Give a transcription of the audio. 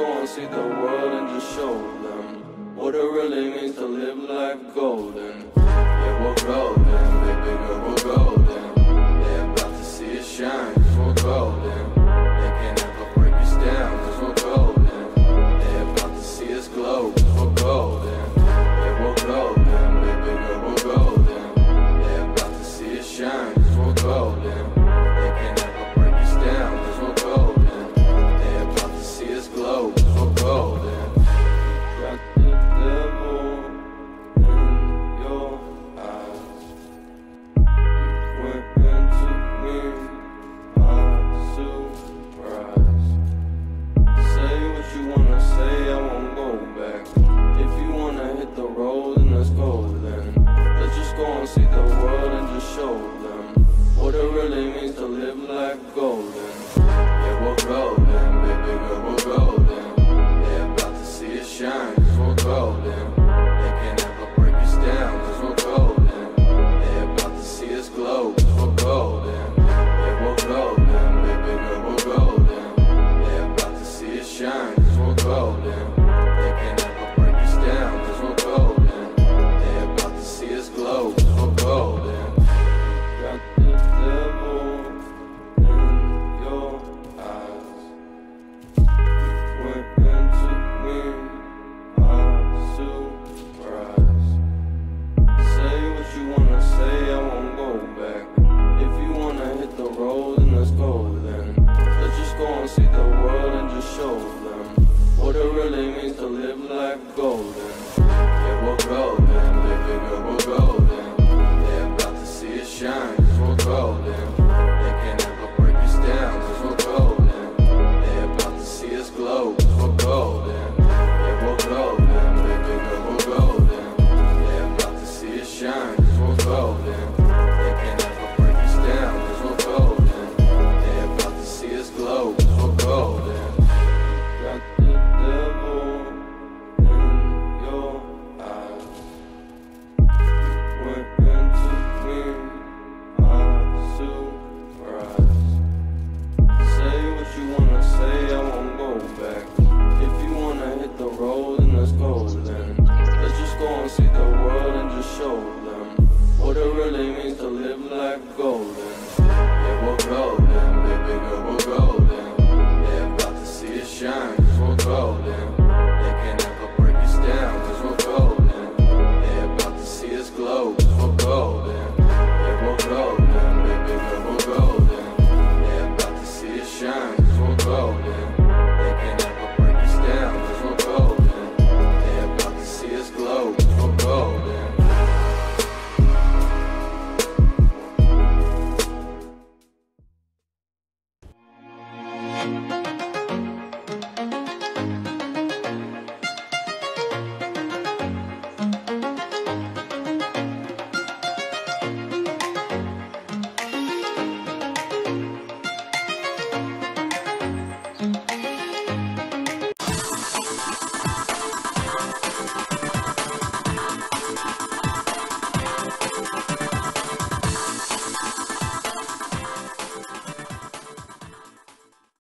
go and see the world and just show them what it really means to live life golden. Yeah, we're golden, baby girl, we're golden. They're about to see us shine, cause we're golden. They can't ever break us down, cause we're golden. They're about to see us glow, cause we're golden. Yeah, we're golden, baby girl, we're golden. They're about to see us shine, cause we're golden. They can't ever break us down, cause we're golden. They're about to see us glow, cause we're golden. Got the devil in your eyes. You went into me, I'm surprised. Say what you wanna say, I won't go back. If you wanna hit the road, then let's go then. Let's just go and see the world and just show them what it really means to live life golden. Yeah, we're golden, baby girl, we're golden. They're about to see us shine, cause we're golden. They can't ever break us down, cause we're golden. They're about to see us glow, cause we're golden. Yeah, we're golden, baby girl, we're golden. They're about to see us shine, cause we're golden. They can't ever break us down, cause we're golden. They're about to see us glow, cause we're golden. Got the devil in your eyes. You went into me, I'm surprised. Say what you wanna say, I won't go back. If you wanna hit the road, then let's go then. Let's just go and see the world and just show them what it really means to live life golden.